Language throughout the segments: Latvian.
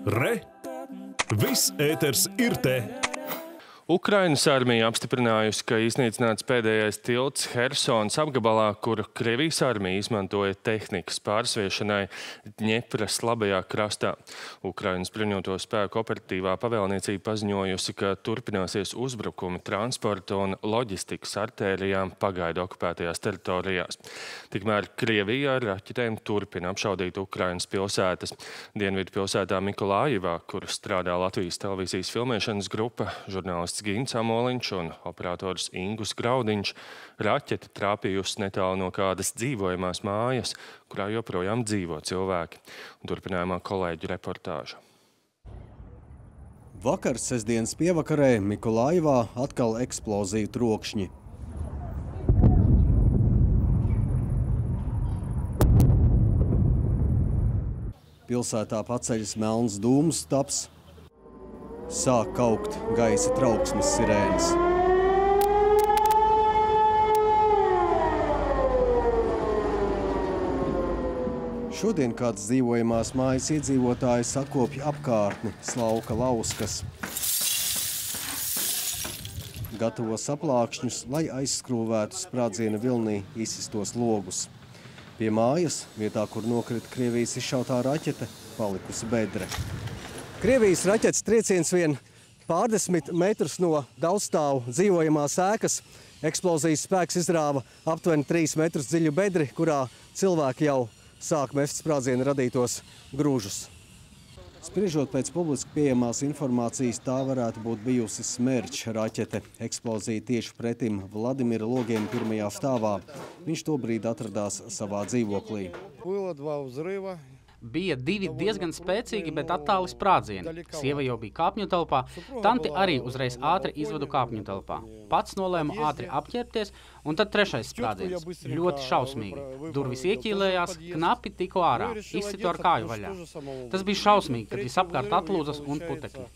Re! Viss ēters ir te! Ukrainas armija apstiprinājusi, ka iznīcināts pēdējais tilts Hersonas apgabalā, kuru Krievijas armija izmantoja tehnikas pārsviešanai Dņepras labajā krastā. Ukrainas bruņoto spēku operatīvā pavēlniecība paziņojusi, ka turpināsies uzbrukumi transporta un loģistikas artērijām pagaidu okupētajās teritorijās. Tikmēr Krievija ar raķetēm turpina apšaudīt Ukrainas pilsētas. Dienvidu pilsētā Mikolājivā, kur strādā Latvijas televīzijas filmēšanas grupa, žurnālists Gins Amoliņš un operators Ingus Graudiņš, raķete trāpījusi netālu no kādas dzīvojamās mājas, kurā joprojām dzīvo cilvēki. Turpinājumā kolēģu reportāža. Vakar sestdienas pievakarē Mikolājivā atkal eksploziju trokšņi. Pilsētā paceļas melns dūmu stabs. Sāk kaukt gaisa trauksmes sirēnas. Šodien kāds dzīvojamās mājas iedzīvotāji sakopja apkārtni, slauka lauskas. Gatavo saplākšņus, lai aizskrūvētu sprādziena vilnī izsistos logus. Pie mājas, vietā, kur nokrita Krievijas izšautā raķete, palikusi bedre. Krievijas raķetes trieciens vien pārdesmit metrus no daudzstāvu dzīvojamās ēkas. Eksplozijas spēks izrāva aptuveni 3 metrus dziļu bedri, kurā cilvēki jau sāk mest sprādziena radītos grūžus. Spriežot pēc publiski pieejamās informācijas, tā varētu būt bijusi Smerč raķete. Eksplozija tieši pretim Vladimira logiem pirmajā stāvā. Viņš tobrīd atradās savā dzīvoklī. Bija 2 diezgan spēcīgi, bet attāli sprādzieni. Sieva jau bija kāpņu telpā, tanti arī uzreiz ātri izvedu kāpņu telpā. Pats nolēma ātri apķerties, un tad 3. sprādziens. Ļoti šausmīgi. Durvis ieķīlējās, knapi tiku ārā, izsitu ar kāju vaļā. Tas bija šausmīgi, kad visapkārt atlūzas un putekļi.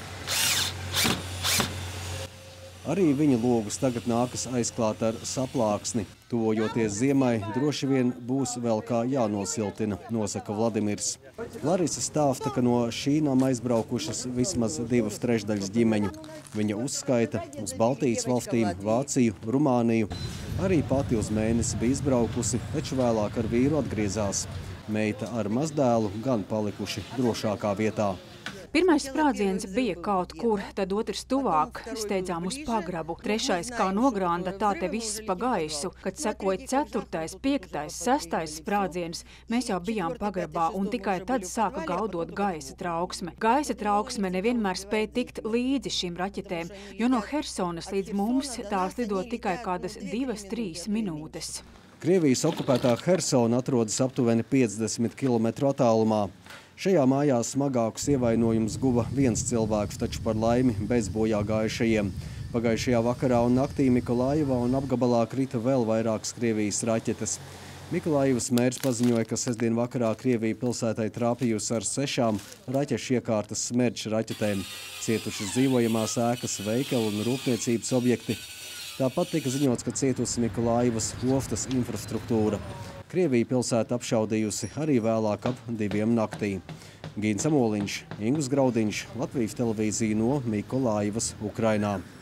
Arī viņa logus tagad nākas aizklāt ar saplāksni. Tuvojoties ziemai, droši vien būs vēl kā jānosiltina, nosaka Vladimirs. Larisa stāsta, ka no šī nama aizbraukušas vismaz 2/3 ģimeņu. Viņa uzskaita uz Baltijas valstīm, Vāciju, Rumāniju. Arī pati uz mēnesi bija izbraukusi, taču vēlāk ar vīru atgriezās. Meita ar mazdēlu gan palikuši drošākā vietā. Pirmais sprādziens bija kaut kur, tad otrs tuvāk, steidzām uz pagrabu. 3. kā nogranda, tā te viss pa gaisu. Kad sekoja 4., 5., 6. sprādziens, mēs jau bijām pagrabā un tikai tad sāka gaudot gaisa trauksme. Gaisa trauksme nevienmēr spēja tikt līdzi šīm raķetēm, jo no Hersonas līdz mums tās lido tikai kādas 2–3 minūtes. Krievijas okupētā Hersona atrodas aptuveni 50 km attālumā. Šajā mājā smagākus ievainojumus guva viens cilvēks, taču par laimi bez bojā gājušajiem. Pagājušajā vakarā un naktī Mikolājivā un apgabalā krita vēl vairākas Krievijas raķetes. Mikolājivas mērs paziņoja, ka sestdien vakarā Krievija pilsētai trāpījusi ar 6 raķešu iekārtas Smerč raķetēm. Cietušas dzīvojamās ēkas, veikali un rūpniecības objekti. Tāpat tika ziņots, ka cietusi Mikolājivas ostas infrastruktūra. Krievija pilsēta apšaudījusi arī vēlāk ap 2 naktī. Gins Amoliņš, Ingus Graudiņš, Latvijas televīzija no Mikolājivas, Ukrainā.